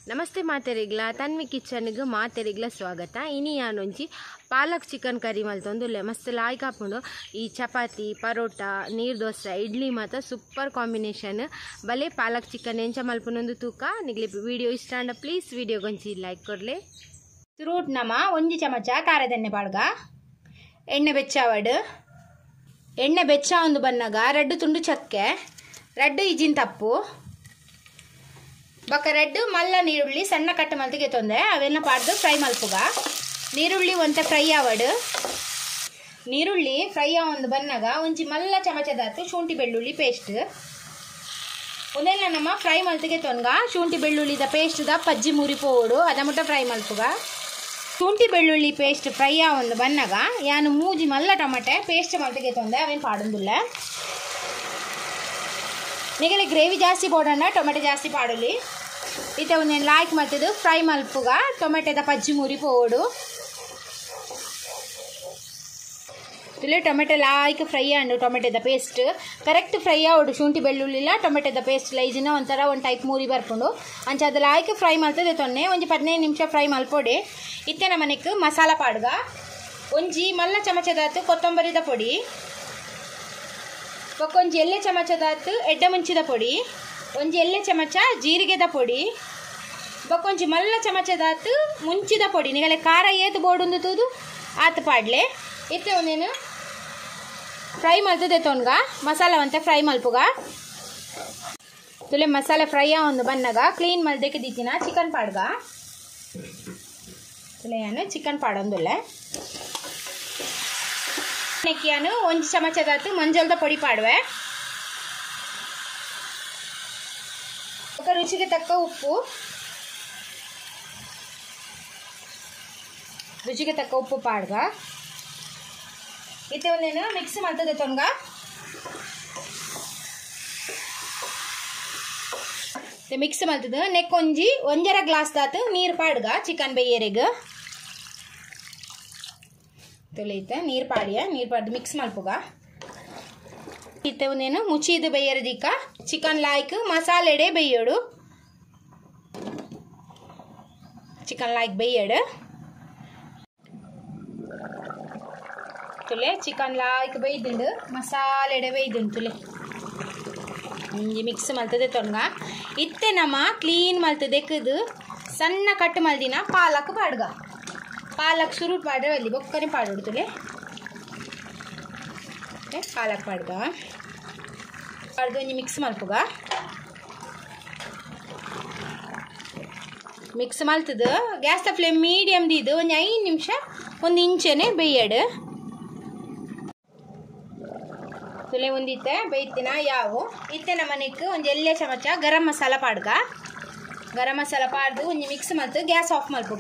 ನಮಸ್ತೆ ಮಾತೆರಿಗ್ಲ ತನ್ವಿ ಕಿಚನ್ಗೆ ಮಾತೆರಿಗ್ಲ ಸ್ವಾಗತ. ಇನಿ ಯಾನೊಂಜಿ ಪಾಲಕ್ ಚಿಕನ್ ಕರಿ ಮಲ್ತೊಂದುಲ್ಲೆ ಮಸ್ತ್ ಲಾಯ್ಕ್ ಹಾಕೊಂಡು ಈ ಚಪಾತಿ ಪರೋಟ ನೀರು ದೋಸೆ ಇಡ್ಲಿ ಮಾತ ಸೂಪರ್ ಕಾಂಬಿನೇಷನ್ ಬಲೆ ಪಾಲಕ್ ಚಿಕನ್ ಎಂಚ ಮಲ್ಪನೊಂದು ತೂಕ ನಿಗ್ಲಿ ವಿಡಿಯೋ ಇಷ್ಟ ಅಂಡ ಪ್ಲೀಸ್ ವಿಡಿಯೋ ಗೊಂಚಿ ಲೈಕ್ ಕೊಡ್ಲೆ. ತುರುಟ್ ನಮ ಒಂಜಿ ಚಮಚ ಖಾರದೆಣ್ಣೆ ಪಾಡ್ಗ ಎಣ್ಣೆ ಬೆಚ್ಚಾವಡ್ ಎಣ್ಣೆ ಬೆಚ್ಚ ಒಂದು ಬನ್ನಗ ರೆಡ್ ತುಂಡು ಚಕ್ಕೆ ರೆಡ್ ಇಜಿನ್ ತಪ್ಪು ಬಕ ರೆಡ್ ಮಲ್ಲ ನೀರುಳ್ಳಿ ಸಣ್ಣ ಕಟ್ ಮಲ್ತಿಗೆ ತೊಂದೆ ಅವೆಲ್ಲ ಪಾಡ್ದು ಫ್ರೈ ಮಲ್ಪುಗ ನೀರುಳ್ಳಿ ಒಂತೆ ಫ್ರೈ ಆವಡ್ ನೀರುಳ್ಳಿ ಫ್ರೈ ಒಂದು ಬನ್ನಗ ಒಂಜಿ ಮಲ್ಲ ಚಮಚದಾತು ಶುಂಠಿ ಬೆಳ್ಳುಳ್ಳಿ ಪೇಸ್ಟ್ ಒಂದೆಲ್ಲ ನಮ್ಮ ಫ್ರೈ ಮಲ್ತಿಗೆ ತೊನ್ಗ ಶುಂಠಿ ಬೆಳ್ಳುಳ್ಳಿದ ಪೇಸ್ಟ್ ದ ಪಜ್ಜಿ ಮುರಿ ಪೋಡು ಅದ ಮುಟ್ಟ ಫ್ರೈ ಮಲ್ಪುಗ ಶುಂಠಿ ಬೆಳ್ಳುಳ್ಳಿ ಪೇಸ್ಟ್ ಫ್ರೈ ಒಂದು ಬನ್ನಗ ಯಾನು ಮೂಜಿ ಮಲ್ಲ ಟೊಮಟೆ ಪೇಸ್ಟ್ ಮಲ್ತಿಗೆ ತೊಂದೆ ಅವೇನು ಪಾಡೊಂದುಲ್ಲ ನಿಗಲಿ ಗ್ರೇವಿ ಜಾಸ್ತಿ ಬೋಡಣ್ಣ ಟೊಮೆಟೊ ಜಾಸ್ತಿ ಪಾಡಲಿ ಇತ್ತೆ ಒಂದೇನು ಲಾಯ್ಕ್ ಮತ್ತದು ಫ್ರೈ ಮಲ್ಪುಗ ಟೊಮೆಟೊದ ಪಜ್ಜಿ ಮುರಿ ಪೋಡು ತುಲೆ ಟೊಮೆಟೊ ಲಾಯ್ಕ್ ಫ್ರೈ ಅಂಡು ಟೊಮೆಟೊದ ಪೇಸ್ಟ್ ಕರೆಕ್ಟ್ ಫ್ರೈ ಆವಡು ಶುಂಠಿ ಬೆಳ್ಳುಳ್ಳಿಲ್ಲ ಟೊಮೆಟೊದ ಪೇಸ್ಟ್ ಲೈಜಿನ ಒಂಥರ ಒಂದು ಟೈಪ್ ಮೂರಿ ಬರ್ಕೊಂಡು ಅಂಚ ಅದು ಲಾಯ್ಕ್ ಫ್ರೈ ಮಲ್ತದೆ ತೊನ್ನೆ ಒಂಜಿ 15 ನಿಮಿಷ ಫ್ರೈ ಮಲ್ಪೊಡೆ ಇತ್ತೆ ನಮ್ಮನೆಕ್ ಮಸಾಲ ಪಾಡ್ಗ ಒಂಜಿ ಮಲ್ಲ ಚಮಚದಾತು ಕೊತ್ತಂಬರಿದ ಪೊಡಿ ಒಂಜಿ ಎಳ್ಳೆ ಚಮಚದಾತು ಎಡ್ಡ ಮುಂಚಿದ ಪೊಡಿ ಒಂಜಿ ಎಳ್ಳೆ ಚಮಚ ಜೀರಿಗೆದ ಪೊಡಿ ಬೊಕ್ಕೊಂಜಿ ಮಲ್ಲ ಚಮಚದಾತು ಮುಂಚಿದ ಪೊಡಿ ನಿಗಲೆ ಖಾರ ಏತು ಬೋಡುಂದು ತೂದು ಆತು ಪಾಡ್ಲೆ ಇತ್ತೆ ಒಂದೇನು ಫ್ರೈ ಮಲ್ತದೆ ತೊನ್ಗ ಮಸಾಲವಂತೆ ಫ್ರೈ ಮಲ್ಪುಗ ತುಲೆ ಮಸಾಲೆ ಫ್ರೈ ಒಂದು ಬನ್ನಗ ಕ್ಲೀನ್ ಮಲ್ದಕ್ಕೆ ದಿತ್ತಿನ ಚಿಕನ್ ಪಾಡ್ಗ ತುಲೆ ಏನು ಚಿಕನ್ ಪಾಡೊಂದುಲ್ಲೆ ನೆಕ್ಕಿಯಾನು ಒಂಜಿ ಚಮಚದಾತು ಮಂಜಲ್ದ ಪೊಡಿ ಪಾಡುವೆ ರುಚಿಗೆ ತಕ್ಕ ಉಪ್ಪು ಪಾಡ್ಗ ಇತ್ತೆ ಒಂದೇನು ಮಿಕ್ಸ್ ಮಾಡ್ತದೆ ತೊನ್ಗ ಮಿಕ್ಸ್ ಮಾಡ್ತದೆ ನೆಕ್ ಒಂಜರ ಗ್ಲಾಸ್ ದಾತು ನೀರು ಪಾಡ್ಗ ಚಿಕನ್ ಬೇಯರೆಗ್ ತೊಳೆಯುತ್ತೆ ನೀರು ಪಾಡ್ದು ಮಿಕ್ಸ್ ಮಲ್ಪುಗ ಇತ್ತೆ ಒಂದೇನು ಮುಚ್ಚಿದು ಬೇಯರದಿಕ್ಕ ಚಿಕನ್ ಲಾಯ್ಕ್ ಮಸಾಲೆಡೆ ಬೇಯೋಡು ಚಿಕನ್ ಲಾಯ್ಕ್ ಬೇಯಡು ತುಲೆ ಚಿಕನ್ ಲಾಯ್ಕ್ ಬೇಯ್ದುಂಡು ಮಸಾಲೆಡೆ ಬೇಯ್ದುಂಡು ತುಲೆ ಹಿಂಗೆ ಮಿಕ್ಸ್ ಮಲ್ತದೆ ತೊನ್ಗ ಇತ್ತೆ ನಮ್ಮ ಕ್ಲೀನ್ ಮಲ್ತದೆಕ್ಕದು ಸಣ್ಣ ಕಟ್ ಮಲ್ದಿನ ಪಾಲಕ್ ಪಾಡ್ಗ ಪಾಲಕ್ ಸುರುಟ್ ಪಾಡ್ರೆ ಅಲ್ಲಿ ಬೊಕ್ಕನೆ ಪಾಡೋಡ್ತಲೆ ಪಾಲಕ್ ಪಾಡ್ಗ ಪಾಡ್ದು ಒಂಜಿ ಮಿಕ್ಸ್ ಮಲ್ಪುಗ ಮಿಕ್ಸ್ ಮಲ್ತದು ಗ್ಯಾಸ್ ದ ಫ್ಲೇಮ್ ಮೀಡಿಯಮ್ ದಿದ್ದು ಒಂದು 5 ನಿಮಿಷ 1 ಇಂಚನೆ ಬೇಯಡು ತುಲೆ ಒಂದಿತ್ತೆ ಬೇಯ್ತಿನ ಯಾವು ಇತ್ತೆ ನಮ್ಮನೆಕ್ ಒಂದು ಎಳ್ಳೆ ಚಮಚ ಗರಂ ಮಸಾಲ ಪಾಡ್ಗ ಗರಂ ಮಸಾಲ ಪಾಡ್ದು ಒಂಜಿ ಮಿಕ್ಸ್ ಮಲ್ತು ಗ್ಯಾಸ್ ಆಫ್ ಮಲ್ಪುಗ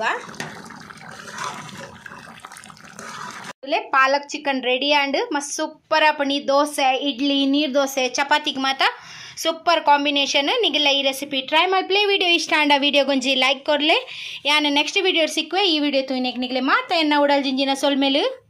ಪಾಲಕ್ ಚಿಕನ್ ರೆಡಿ ಆಂಡ್ ಮಸ್ತ್ ಸೂಪರ್ ಆಪಣಿ ದೋಸೆ ಇಡ್ಲಿ ನೀರು ದೋಸೆ ಚಪಾತಿಗೆ ಮಾತ ಸೂಪರ್ ಕಾಂಬಿನೇಷನ್ ನಿಗೆಲ್ಲ ಈ ರೆಸಿಪಿ ಟ್ರೈ ಮಲ್ಪಲೆ ವಿಡಿಯೋ ಇಷ್ಟ ಅಂಡ ವಿಡಿಯೋ ಗೊಂಜಿ ಲೈಕ್ ಕೊಡ್ಲೆ ಯಾನು ನೆಕ್ಸ್ಟ್ ವಿಡಿಯೋ ಸಿಕ್ಕುವೆ ಈ ವಿಡಿಯೋ ತೂನೆಕ್ ನಿಗಲೆ ಮಾತ ಎನ್ನ ಉಡಲ್ ಜಿಂಜಿನ ಸೊಲ್ಮೇಲು